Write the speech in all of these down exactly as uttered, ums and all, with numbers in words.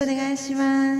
お願いします。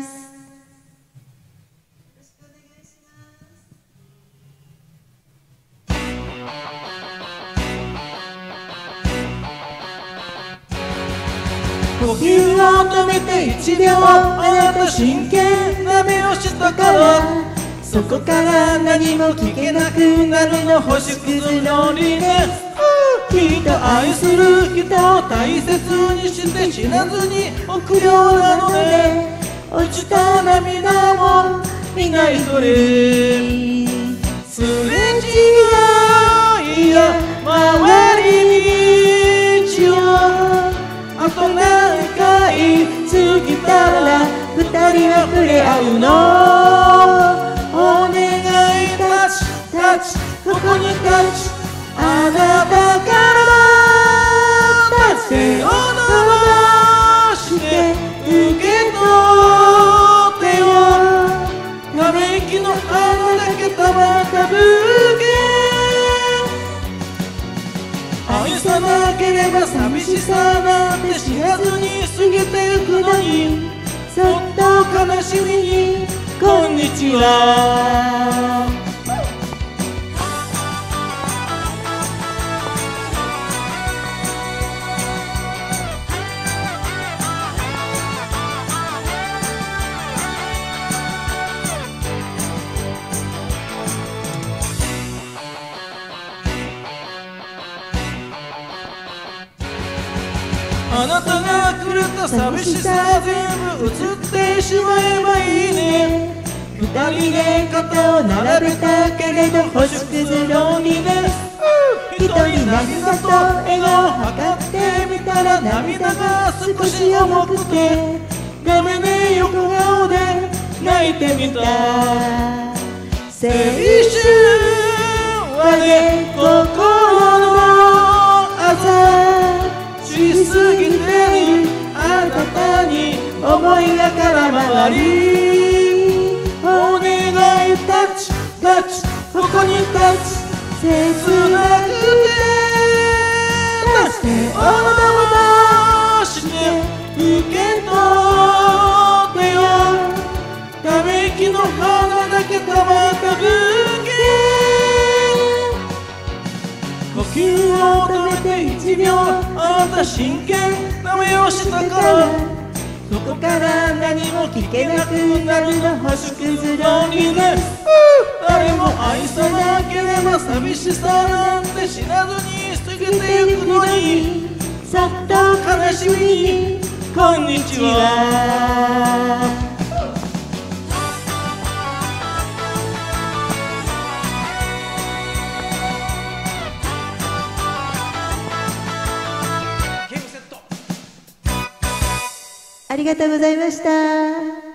呼吸を止めて一秒、あなた真剣な目をしたから、そこから何も聞けなくなるの星屑の理念。人愛する人を大切にして死なずに置くようなので、落ちた涙も皆一人すれ違いや回り道をあと何回過ぎたら二人は触れ合うの。お願いタッチタッチここにタッチ、あなたから手を伸ばして受け取ってよ。ため息の花だけたまったブーケ。愛さなければ寂しさなんて知らずに過ぎてゆくのに、そっと悲しみにこんにちは。あなたがくれた寂しさ全部映ってしまえばいいね。二人で肩を並べたけれど星屑のにね。一人涙と笑顔測ってみたら涙が少し重くて、画面で横顔で泣いてみた。青春はね心のあざしすぎてるあなたに思いが空回り。お願いタッチタッチここにタッチ、切なくて手を伸ばして受け取ってよ。ため息の花だけたまったブーケ。呼吸を止めて一秒、あなた真剣な目をしたから、そこから何も聞けなくなるの星屑のにね。誰も愛さなければ寂しさなんて知らずに過ぎてゆくのに、そっと悲しみにこんにちは。 ありがとうございました。